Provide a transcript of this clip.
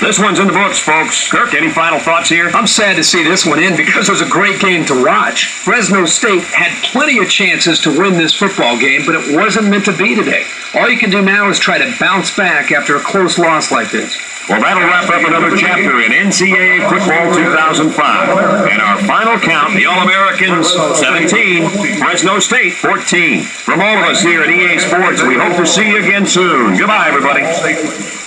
This one's in the books, folks. Kirk, any final thoughts here? I'm sad to see this one in because it was a great game to watch. Fresno State had plenty of chances to win this football game, but it wasn't meant to be today. All you can do now is try to bounce back after a close loss like this. Well, that'll wrap up another chapter in NCAA Football 2005. And our final count, the All-Americans 17, Fresno State 14. From all of us here at EA Sports, we hope to see you again soon. Goodbye, everybody.